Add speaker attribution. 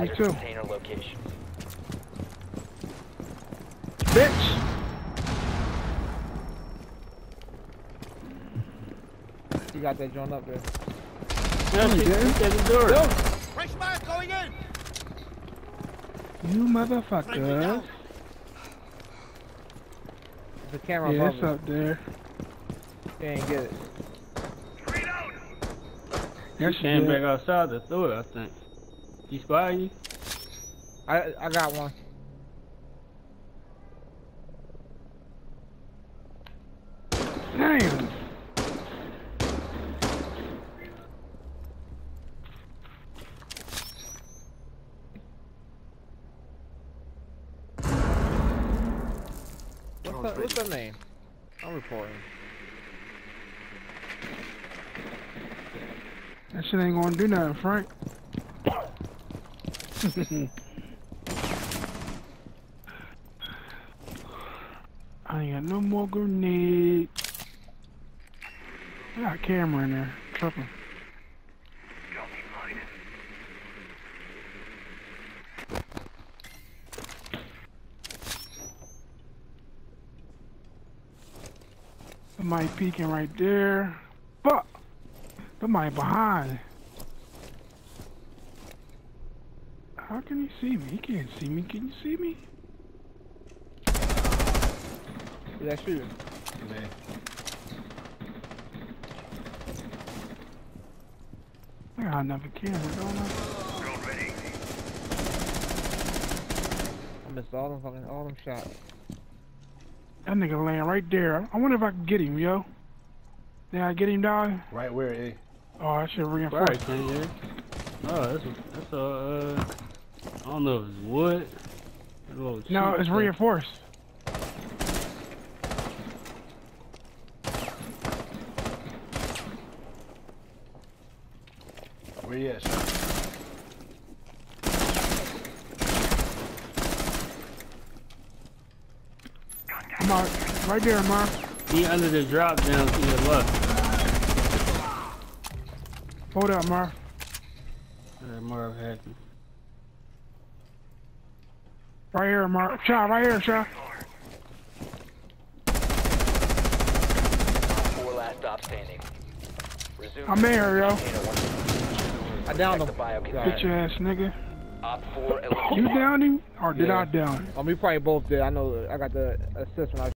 Speaker 1: hazard container location.
Speaker 2: Bitch! You got that joint up there.
Speaker 3: No, she didn't. At the door.
Speaker 2: No.
Speaker 4: Fresh man going in.
Speaker 5: You motherfucker.
Speaker 2: The camera
Speaker 5: Yeah,
Speaker 2: above
Speaker 5: it's
Speaker 2: it.
Speaker 5: up there.
Speaker 2: You ain't get it.
Speaker 3: She came back outside to throw it, I think. She spy you?
Speaker 2: I got one.
Speaker 5: Damn.
Speaker 2: What's her name? I'm reporting.
Speaker 5: That shit ain't gonna do nothing, Frank. I ain't got no more grenades. I got a camera in there. Tripping. Somebody peeking right there. Fuck! Somebody behind. How can he see me? He can't see me. Can you see me?
Speaker 2: Who's that shooting?
Speaker 4: Man.
Speaker 5: I got another camera, don't I?
Speaker 2: I missed all them shots.
Speaker 5: That nigga laying right there. I wonder if I can get him, yo. Did I get him, dog?
Speaker 4: Right where, eh?
Speaker 5: Oh, I should reinforce.
Speaker 3: Right, can you? Oh, that's a, I don't know if it's wood.
Speaker 5: No, it's reinforced.
Speaker 4: Where you at, son?
Speaker 5: I'm out. Right there, Mark.
Speaker 3: He under the drop down to your left.
Speaker 5: Hold up, Mark.
Speaker 3: Marv hacking.
Speaker 5: Right here, Mark. Shot, right here, shot.
Speaker 1: 4 last stop standing. Resume.
Speaker 5: I'm in here, yo.
Speaker 2: I downed him.
Speaker 5: Bitch ass nigga.
Speaker 1: Op 4 eliminated.
Speaker 5: You downed him? Or did I down him?
Speaker 2: We probably both did. I know I got the assist when I